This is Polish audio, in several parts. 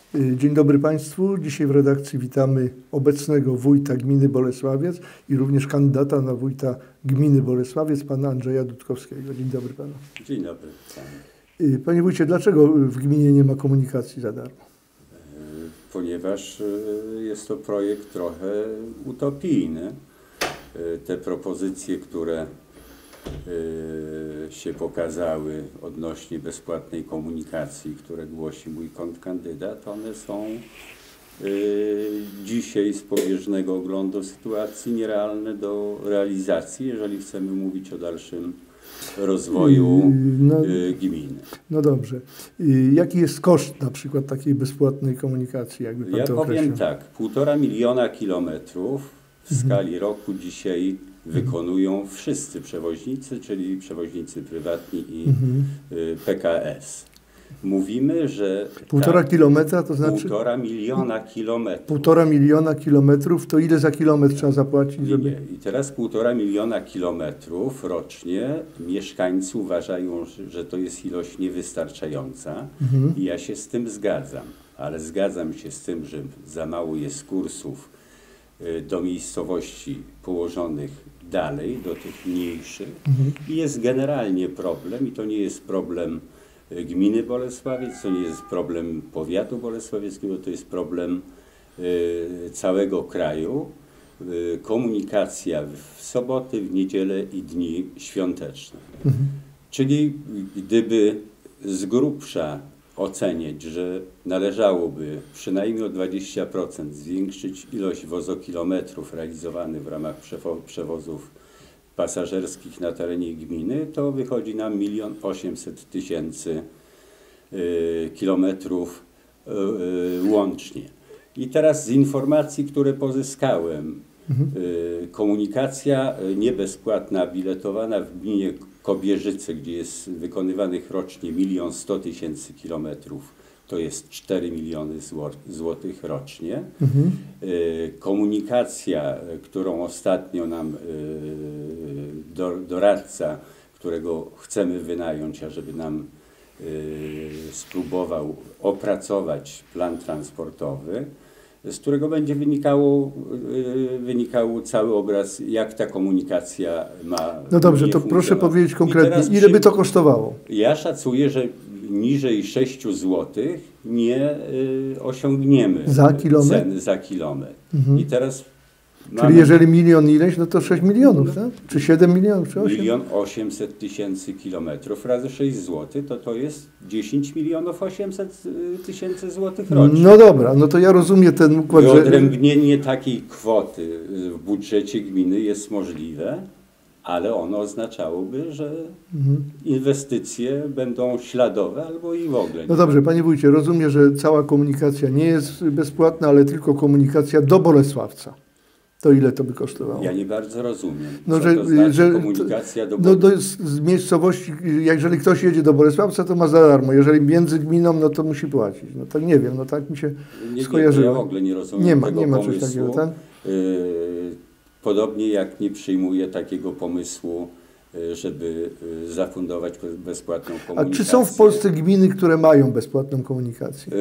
Dzień dobry Państwu. Dzisiaj w redakcji witamy obecnego wójta gminy Bolesławiec i również kandydata na wójta gminy Bolesławiec, pana Andrzeja Dudkowskiego. Dzień dobry panu. Dzień dobry. Panie wójcie, dlaczego w gminie nie ma komunikacji za darmo? Ponieważ jest to projekt trochę utopijny. Te propozycje, które się pokazały odnośnie bezpłatnej komunikacji, które głosi mój kontrkandydat, one są dzisiaj z pobieżnego oglądu sytuacji nierealne do realizacji, jeżeli chcemy mówić o dalszym rozwoju gminy. No dobrze. Jaki jest koszt na przykład takiej bezpłatnej komunikacji? Jakby pan ja to powiem określił? tak, 1,5 miliona kilometrów w skali roku dzisiaj wykonują wszyscy przewoźnicy, czyli przewoźnicy prywatni i PKS. Mówimy, że 1,5 kilometra to znaczy? 1,5 miliona kilometrów. 1,5 miliona kilometrów to ile za kilometr trzeba zapłacić? Żeby... Nie. I teraz 1,5 miliona kilometrów rocznie mieszkańcy uważają, że to jest ilość niewystarczająca i ja się z tym zgadzam. Ale zgadzam się z tym, że za mało jest kursów do miejscowości położonych dalej, do tych mniejszych. I jest generalnie problem, i to nie jest problem gminy Bolesławiec, to nie jest problem powiatu bolesławieckiego, to jest problem całego kraju. Komunikacja w soboty, w niedzielę i dni świąteczne. Czyli gdyby z grubsza oceniać, że należałoby przynajmniej o 20% zwiększyć ilość wozokilometrów realizowanych w ramach przewozów pasażerskich na terenie gminy, to wychodzi nam 1 800 000 kilometrów łącznie. I teraz z informacji, które pozyskałem, komunikacja niebezpłatna, biletowana w gminie Kobierzyce, gdzie jest wykonywanych rocznie 1 100 000 kilometrów, to jest 4 miliony złotych rocznie. Komunikacja, którą ostatnio nam doradca, którego chcemy wynająć, ażeby nam spróbował opracować plan transportowy, z którego będzie wynikał cały obraz, jak ta komunikacja ma. No dobrze, to proszę powiedzieć konkretnie, ile by to kosztowało? Ja szacuję, że niżej 6 zł nie osiągniemy za kilometr? Ceny za kilometr. I teraz czyli jeżeli milion ileś, no to 6 milionów, tak? Czy 7 milionów, czy 8? 1 800 000 kilometrów razy 6 zł, to jest 10 800 000 złotych rocznie. No dobra, no to ja rozumiem ten układ, I że... odrębnienie takiej kwoty w budżecie gminy jest możliwe, ale ono oznaczałoby, że inwestycje będą śladowe albo i w ogóle nie. No dobrze, panie wójcie, rozumiem, że cała komunikacja nie jest bezpłatna, ale tylko komunikacja do Bolesławca. To ile to by kosztowało? Ja nie bardzo rozumiem, no, co to znaczy komunikacja do Bolesławca. No z miejscowości, jeżeli ktoś jedzie do Bolesławca, to ma za darmo. Jeżeli między gminą, no to musi płacić. No to nie wiem, no tak mi się skojarzyło. Ja w ogóle nie rozumiem tego nie ma pomysłu. Coś takiego, tak? Podobnie jak nie przyjmuję takiego pomysłu, żeby zafundować bezpłatną komunikację. A czy są w Polsce gminy, które mają bezpłatną komunikację?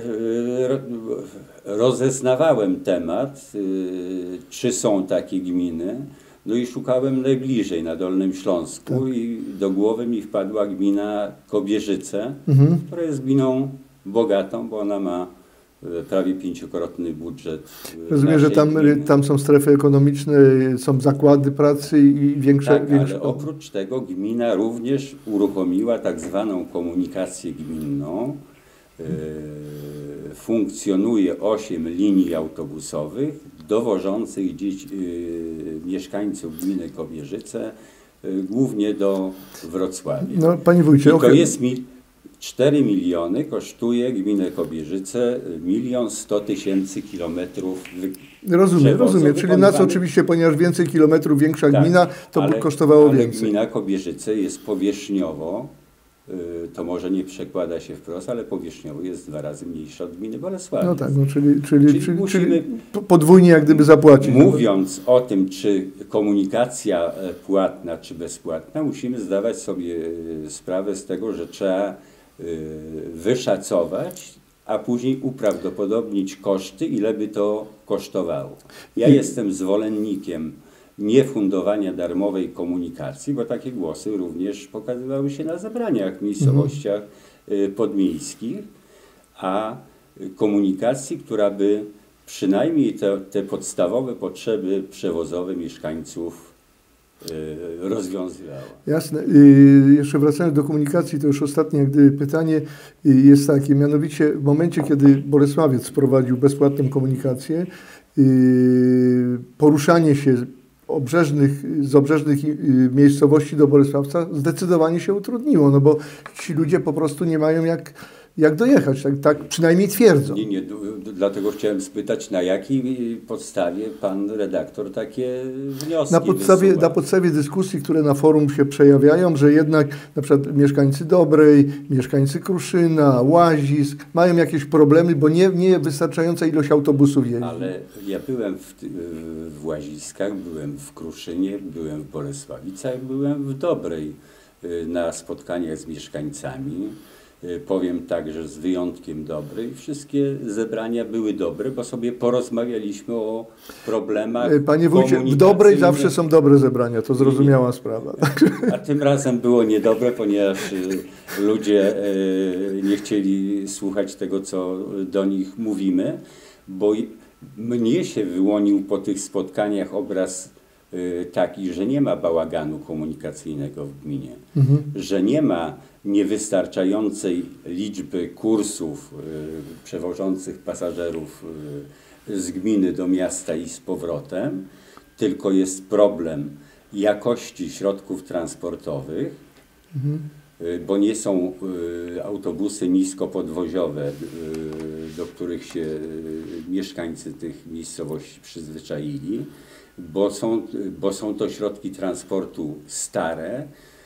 Rozeznawałem temat, czy są takie gminy, no i szukałem najbliżej na Dolnym Śląsku, tak. I do głowy mi wpadła gmina Kobierzyce, która jest gminą bogatą, bo ona ma prawie 5-krotny budżet. Rozumiem, że tam są strefy ekonomiczne, są zakłady pracy i większe... Tak, ale oprócz tego gmina również uruchomiła tak zwaną komunikację gminną. Funkcjonuje 8 linii autobusowych dowożących mieszkańców gminy Kobierzyce głównie do Wrocławia. No, panie wójcie, I to jest 4 miliony kosztuje gminę Kobierzyce 1 100 000 kilometrów. Rozumiem, czyli nas oczywiście, ponieważ więcej kilometrów, większa gmina, to by kosztowało więcej. Gmina Kobierzyce jest powierzchniowo, to może nie przekłada się wprost, ale powierzchniowo jest 2 razy mniejsza od gminy Bolesławiec. No tak, no czyli musimy podwójnie jak gdyby zapłacić. Mówiąc o tym, czy komunikacja płatna, czy bezpłatna, musimy zdawać sobie sprawę z tego, że trzeba wyszacować, a później uprawdopodobnić koszty, ile by to kosztowało. Ja jestem zwolennikiem niefundowania darmowej komunikacji, bo takie głosy również pokazywały się na zebraniach w miejscowościach podmiejskich, a komunikacji, która by przynajmniej te podstawowe potrzeby przewozowe mieszkańców rozwiązywała. Jasne. Jeszcze wracając do komunikacji, to już ostatnie jak gdyby pytanie jest takie, mianowicie w momencie, kiedy Bolesławiec wprowadził bezpłatną komunikację, poruszanie się z obrzeżnych miejscowości do Bolesławca zdecydowanie się utrudniło, no bo ci ludzie po prostu nie mają jak dojechać, tak przynajmniej twierdzą. Nie, dlatego chciałem spytać, na jakiej podstawie pan redaktor takie wnioski Na podstawie dyskusji, które na forum się przejawiają, że jednak na przykład mieszkańcy Dobrej, mieszkańcy Kruszyna, Łazisk mają jakieś problemy, bo nie wystarczająca ilość autobusów jeździ. Ale ja byłem w Łaziskach, byłem w Kruszynie, byłem w Bolesławicach, byłem w Dobrej na spotkaniach z mieszkańcami. Powiem tak, że z wyjątkiem Dobrej, wszystkie zebrania były dobre, bo sobie porozmawialiśmy o problemach. Panie wójcie, w Dobrej zawsze są dobre zebrania, to zrozumiała sprawa. A tym razem było niedobre, ponieważ ludzie nie chcieli słuchać tego, co do nich mówimy, bo mnie się wyłonił po tych spotkaniach obraz taki, że nie ma bałaganu komunikacyjnego w gminie, że nie ma niewystarczającej liczby kursów przewożących pasażerów z gminy do miasta i z powrotem, tylko jest problem jakości środków transportowych, bo nie są autobusy niskopodwoziowe, do których się mieszkańcy tych miejscowości przyzwyczaili, bo są to środki transportu stare,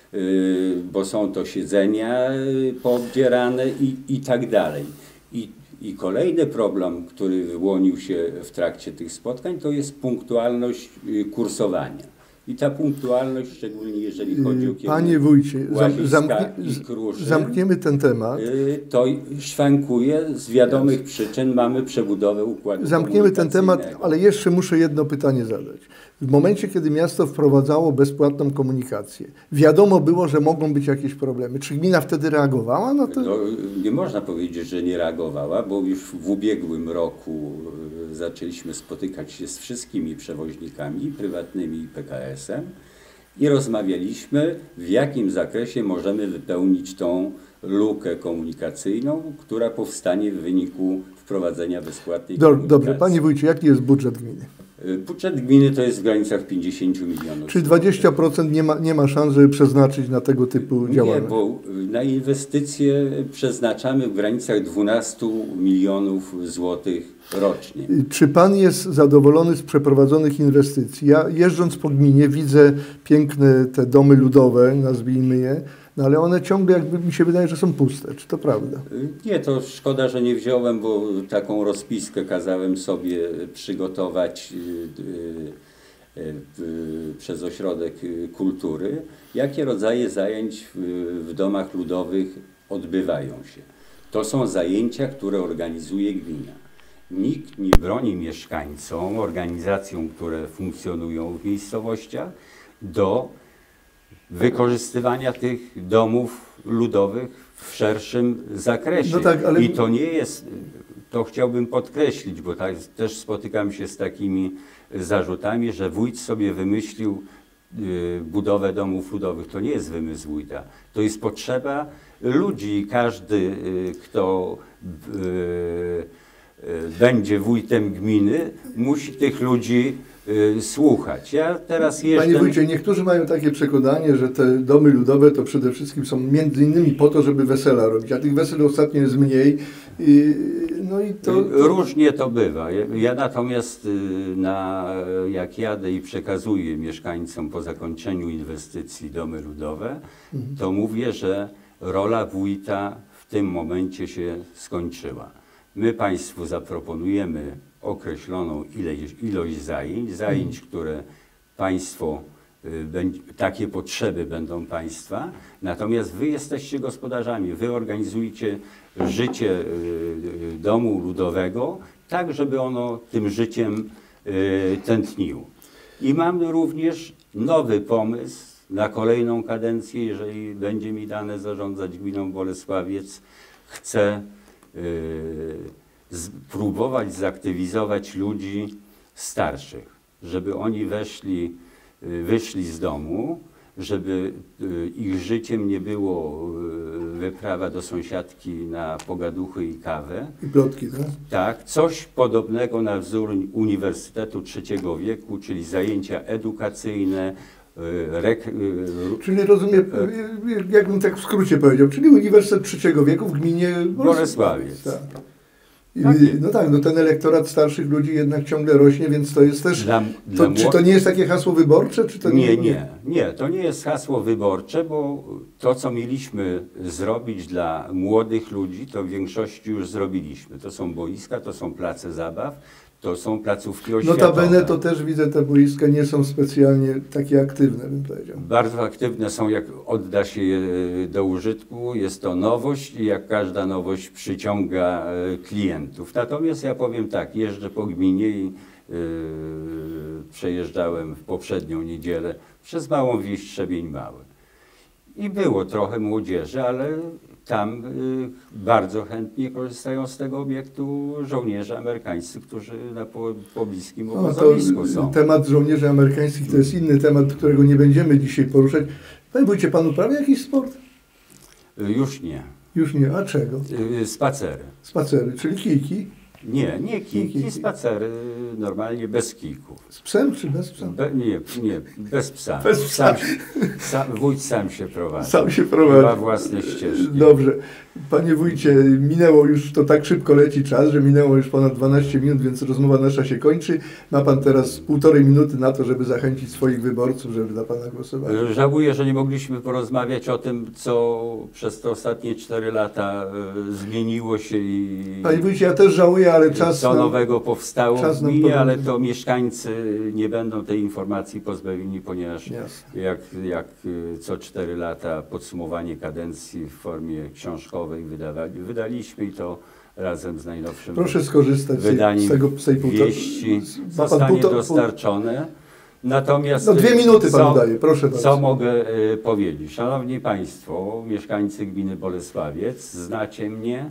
bo są to siedzenia poobdzierane i tak dalej. I kolejny problem, który wyłonił się w trakcie tych spotkań, to jest punktualność kursowania. I ta punktualność, szczególnie jeżeli chodzi o kierunek Panie wójcie, Kruszyn, zamkniemy ten temat. To szwankuje z wiadomych przyczyn, mamy przebudowę układu Zamkniemy ten temat, ale jeszcze muszę jedno pytanie zadać. W momencie, kiedy miasto wprowadzało bezpłatną komunikację, wiadomo było, że mogą być jakieś problemy. Czy gmina wtedy reagowała na to? No, nie można powiedzieć, że nie reagowała, bo już w ubiegłym roku zaczęliśmy spotykać się z wszystkimi przewoźnikami prywatnymi i PKS-em i rozmawialiśmy, w jakim zakresie możemy wypełnić tą lukę komunikacyjną, która powstanie w wyniku wprowadzenia bezpłatnej komunikacji. Dobrze, panie wójcie, jaki jest budżet gminy? Budżet gminy to jest w granicach 50 milionów. Czyli 20% nie ma szans, żeby przeznaczyć na tego typu działania? Nie, bo na inwestycje przeznaczamy w granicach 12 milionów złotych rocznie. Czy pan jest zadowolony z przeprowadzonych inwestycji? Ja jeżdżąc po gminie widzę piękne te domy ludowe, nazwijmy je, no ale one ciągle, jakby mi się wydaje, że są puste. Czy to prawda? Nie, to szkoda, że nie wziąłem, bo taką rozpiskę kazałem sobie przygotować przez Ośrodek Kultury. Jakie rodzaje zajęć w domach ludowych odbywają się? To są zajęcia, które organizuje gmina. Nikt nie broni mieszkańcom, organizacjom, które funkcjonują w miejscowościach, do wykorzystywania tych domów ludowych w szerszym zakresie. No tak, ale... I to nie jest, to chciałbym podkreślić, bo też spotykam się z takimi zarzutami, że wójt sobie wymyślił budowę domów ludowych. To nie jest wymysł wójta. To jest potrzeba ludzi. Każdy, kto będzie wójtem gminy, musi tych ludzi słuchać. Ja teraz jestem... Panie wójcie, niektórzy mają takie przekonanie, że te domy ludowe to przede wszystkim są między innymi po to, żeby wesela robić, a tych wesel ostatnio jest mniej. No i to... Różnie to bywa. Ja natomiast jak jadę i przekazuję mieszkańcom po zakończeniu inwestycji domy ludowe, to mówię, że rola wójta w tym momencie się skończyła. My Państwu zaproponujemy określoną ilość zajęć, które Państwo takie potrzeby będą państwa, natomiast wy jesteście gospodarzami, wy organizujcie życie domu ludowego tak, żeby ono tym życiem tętniło. I mam również nowy pomysł na kolejną kadencję, jeżeli będzie mi dane zarządzać gminą Bolesławiec. Chcę próbować zaktywizować ludzi starszych, żeby oni wyszli z domu, żeby ich życiem nie było wyprawa do sąsiadki na pogaduchy i kawę. I plotki, tak? Tak, coś podobnego na wzór Uniwersytetu III wieku, czyli zajęcia edukacyjne. Czyli rozumiem, jakbym tak w skrócie powiedział, czyli Uniwersytet III wieku w gminie Bolesławiec. Tak. No tak, no ten elektorat starszych ludzi jednak ciągle rośnie, więc to jest też... Czy to nie jest takie hasło wyborcze? Czy to nie, to nie jest hasło wyborcze, bo to, co mieliśmy zrobić dla młodych ludzi, to w większości już zrobiliśmy. To są boiska, to są place zabaw, to są placówki oświatowe. Notabene to też widzę, te boiska nie są specjalnie takie aktywne, bym powiedział. Bardzo aktywne są, jak odda się je do użytku. Jest to nowość i jak każda nowość przyciąga klientów. Natomiast ja powiem tak, jeżdżę po gminie i przejeżdżałem w poprzednią niedzielę przez Małą Wieś Trzebień Mały. I było trochę młodzieży, ale tam bardzo chętnie korzystają z tego obiektu żołnierze amerykańscy, którzy na pobliskim obozowisku są. Temat żołnierzy amerykańskich to jest inny temat, którego nie będziemy dzisiaj poruszać. Panie wójcie, pan uprawia jakiś sport? Już nie. Już nie, a czego? Spacery. Spacery, czyli kijki? Nie kijki, spacery normalnie bez kijków. Z psem czy bez psa? Nie, bez psa. Bez psa. Wójt sam się prowadzi. Sam się prowadzi. Ma własne ścieżki. Dobrze. Panie wójcie, minęło już, to tak szybko leci czas, że minęło już ponad 12 minut, więc rozmowa nasza się kończy. Ma pan teraz 1,5 minuty na to, żeby zachęcić swoich wyborców, żeby dla pana głosowali. Żałuję, że nie mogliśmy porozmawiać o tym, co przez te ostatnie 4 lata zmieniło się i... Panie wójcie, ja też żałuję, ale czas... Co nowego powstało w gminie, ale to mieszkańcy nie będą tej informacji pozbawieni, ponieważ jak co 4 lata podsumowanie kadencji w formie książkowej wydaliśmy i to razem z najnowszym wydaniem wieści zostanie dostarczone. Natomiast 2 minuty panu daję, proszę bardzo. Co mogę powiedzieć? Szanowni Państwo, mieszkańcy gminy Bolesławiec, znacie mnie.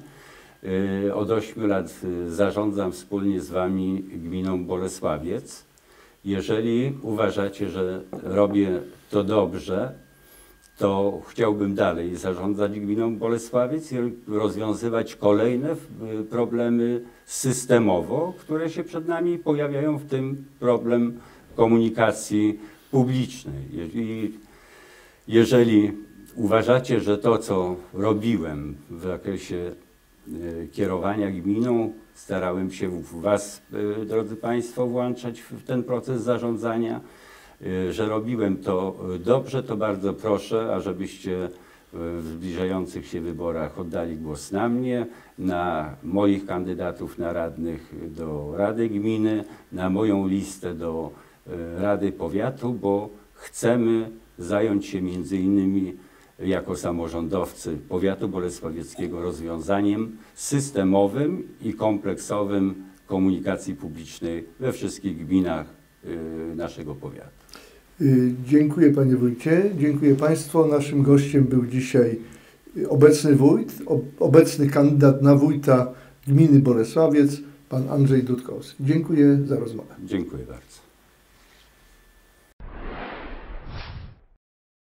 Od 8 lat zarządzam wspólnie z Wami gminą Bolesławiec. Jeżeli uważacie, że robię to dobrze, to chciałbym dalej zarządzać gminą Bolesławiec i rozwiązywać kolejne problemy systemowo, które się przed nami pojawiają, w tym problem komunikacji publicznej. Jeżeli uważacie, że to, co robiłem w zakresie kierowania gminą, starałem się Was, drodzy Państwo, włączać w ten proces zarządzania, że robiłem to dobrze, to bardzo proszę, ażebyście w zbliżających się wyborach oddali głos na mnie, na moich kandydatów na radnych do Rady Gminy, na moją listę do Rady Powiatu, bo chcemy zająć się między innymi jako samorządowcy powiatu bolesławieckiego rozwiązaniem systemowym i kompleksowym komunikacji publicznej we wszystkich gminach naszego powiatu. Dziękuję panie wójcie, dziękuję państwu. Naszym gościem był dzisiaj obecny wójt, obecny kandydat na wójta gminy Bolesławiec, pan Andrzej Dudkowski. Dziękuję za rozmowę. Dziękuję bardzo.